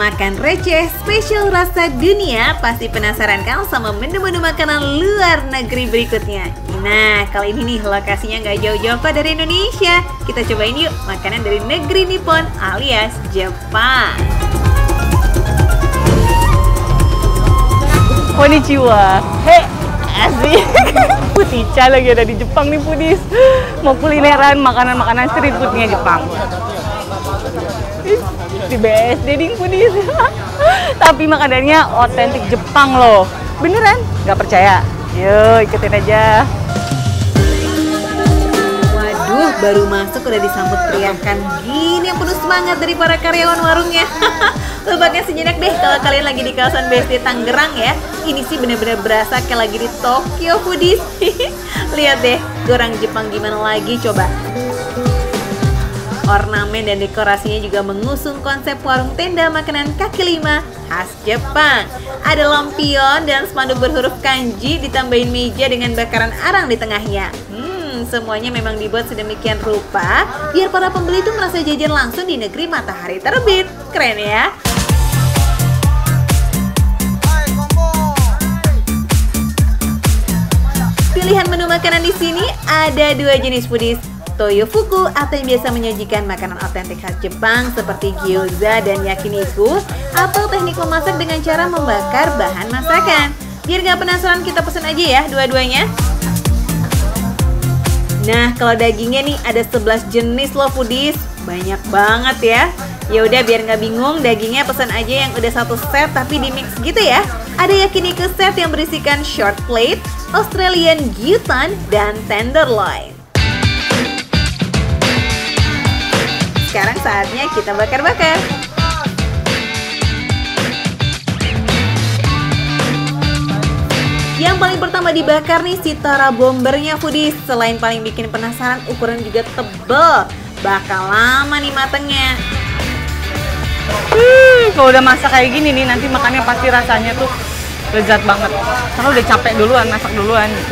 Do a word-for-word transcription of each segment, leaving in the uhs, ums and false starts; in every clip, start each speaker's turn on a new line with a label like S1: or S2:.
S1: Makan receh spesial rasa dunia, pasti penasaran kan sama menu-menu makanan luar negeri berikutnya? Nah, kali ini nih lokasinya nggak jauh-jauh kok dari Indonesia. Kita cobain yuk makanan dari negeri Nippon alias Jepang.
S2: Konnichiwa. Hei, asik. Putica lagi ada di Jepang nih, Pudis. Mau kulineran makanan-makanan street foodnya Jepang. Di B S D ding, Pudis. Tapi makanannya otentik Jepang loh. Beneran? Nggak percaya? Yuk, ikutin aja.
S1: Waduh, baru masuk udah disambut teriakan gini yang penuh semangat dari para karyawan warungnya. Lebaknya sejenak deh kalau kalian lagi di kawasan B S D Tangerang ya. Ini sih bener-bener berasa kayak lagi di Tokyo, Pudis. Lihat deh, orang Jepang gimana lagi coba. Ornamen dan dekorasinya juga mengusung konsep warung tenda makanan kaki lima khas Jepang. Ada lampion dan spanduk berhuruf kanji, ditambahin meja dengan bakaran arang di tengahnya. Hmm, semuanya memang dibuat sedemikian rupa biar para pembeli itu merasa jajan langsung di negeri matahari terbit. Keren ya? Pilihan menu makanan di sini ada dua jenis, Pudis. Toyofuku atau yang biasa menyajikan makanan otentik khas Jepang seperti gyoza dan yakiniku, atau teknik memasak dengan cara membakar bahan masakan. Biar gak penasaran, kita pesen aja ya dua-duanya. Nah, kalau dagingnya nih ada sebelas jenis loh, Pudis. Banyak banget ya. Ya udah biar nggak bingung, dagingnya pesan aja yang udah satu set tapi di mix gitu ya. Ada yakiniku set yang berisikan short plate, Australian gyutan, dan tenderloin. Sekarang saatnya kita bakar-bakar. Yang paling pertama dibakar nih si Tara Bombernya, Pudis. Selain paling bikin penasaran, ukuran juga tebel. Bakal lama nih matengnya.
S2: Hmm, kalau udah masak kayak gini nih, nanti makannya pasti rasanya tuh lezat banget. Karena udah capek duluan, masak duluan gitu.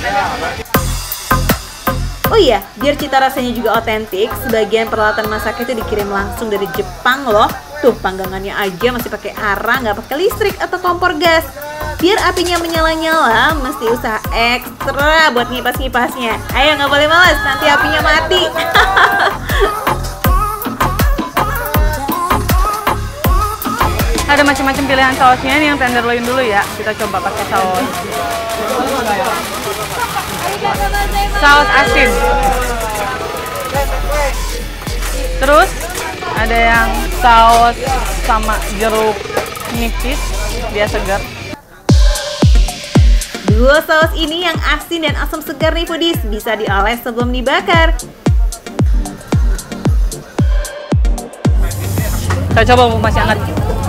S1: Oh iya, biar cita rasanya juga otentik, sebagian peralatan masak itu dikirim langsung dari Jepang loh. Tuh, panggangannya aja masih pakai arang, nggak pakai listrik atau kompor gas. Biar apinya menyala-nyala, mesti usaha ekstra buat ngipas-ngipasnya. Ayo, nggak boleh malas, nanti apinya mati.
S2: Ada macam-macam pilihan sausnya nih, yang tenderloin dulu ya. Kita coba pakai saus. Saus asin. Terus ada yang saus sama jeruk nipis, dia segar.
S1: Dua saus ini yang asin dan asam segar nih, Pudis, bisa dioles sebelum dibakar.
S2: Kita coba masih hangat.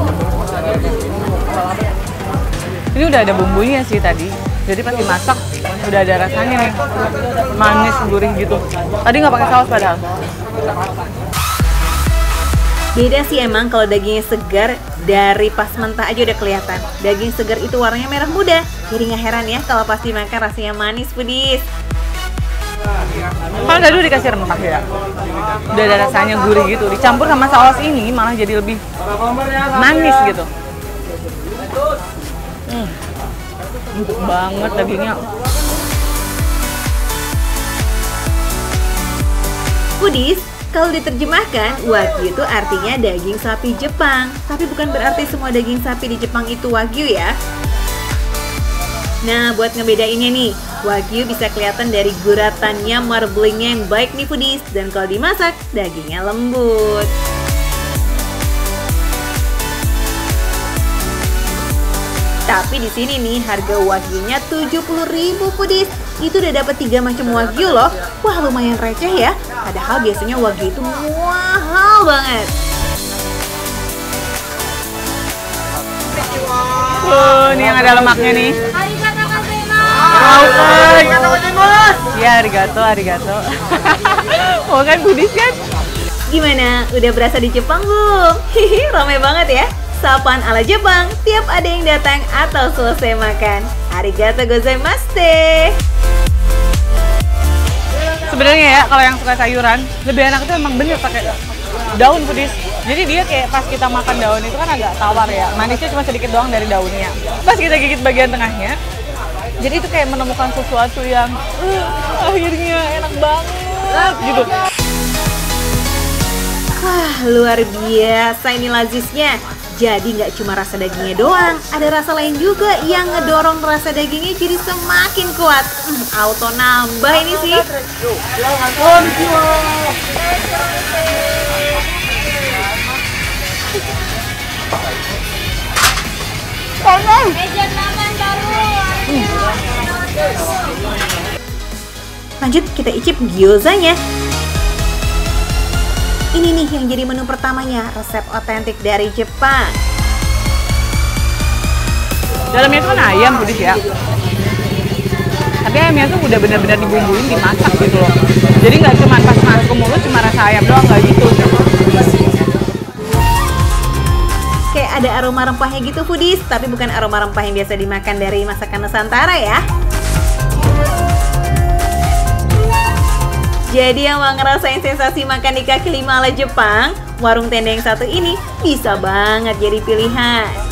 S2: Ini udah ada bumbunya sih tadi. Jadi pas dimasak udah ada rasanya nih, manis gurih gitu. Tadi nggak pakai saus padahal.
S1: Beda sih emang kalau dagingnya segar, dari pas mentah aja udah kelihatan. Daging segar itu warnanya merah muda. Jadi nggak heran ya kalau pas dimakan rasanya manis, Pudis.
S2: Kalau tadi udah dikasih rempah ya, udah ada rasanya gurih gitu. Dicampur sama saus ini malah jadi lebih manis gitu. Hmm. Empuk banget dagingnya.
S1: Pudis, kalau diterjemahkan, wagyu itu artinya daging sapi Jepang. Tapi bukan berarti semua daging sapi di Jepang itu wagyu ya. Nah, buat ngebedainnya nih, wagyu bisa kelihatan dari guratannya, marblingnya yang baik nih, Pudis. Dan kalau dimasak, dagingnya lembut. Tapi di sini nih harga wagyunya tujuh puluh ribu, Pudis. Itu udah dapat tiga macam wagyu loh. Wah, lumayan receh ya. Padahal biasanya wagyu itu mahal banget.
S2: Tuh, ini yang ada lemaknya nih. Ya, arigato, arigato. Mau kan, Pudis kan?
S1: Gimana? Udah berasa di Jepang belum? Hihi, ramai banget ya. Sapaan ala Jepang, tiap ada yang datang atau selesai makan. Arigato gozaimasu.
S2: Sebenarnya ya, kalau yang suka sayuran, lebih enak itu emang bener pakai daun pedis. Jadi dia kayak pas kita makan daun itu kan agak tawar ya, manisnya cuma sedikit doang dari daunnya. Pas kita gigit bagian tengahnya, jadi itu kayak menemukan sesuatu yang uh, akhirnya enak banget gitu.
S1: Wah, luar biasa ini laziznya. Jadi nggak cuma rasa dagingnya doang, ada rasa lain juga yang ngedorong rasa dagingnya jadi semakin kuat. Hmm, auto nambah ini sih. Lanjut kita icip gyozanya. Ini nih yang jadi menu pertamanya, resep otentik dari Jepang.
S2: Dalamnya itu kan ayam pedis ya. Tapi ayamnya tuh udah benar-benar dibumbuin, dimasak gitu loh. Jadi nggak cuma pas masuk ke mulut cuma rasa ayam doang, nggak gitu.
S1: Kayak ada aroma rempahnya gitu foodies, tapi bukan aroma rempah yang biasa dimakan dari masakan Nusantara ya. Jadi yang mau ngerasain sensasi makan di kaki lima ala Jepang, warung tenda yang satu ini bisa banget jadi pilihan.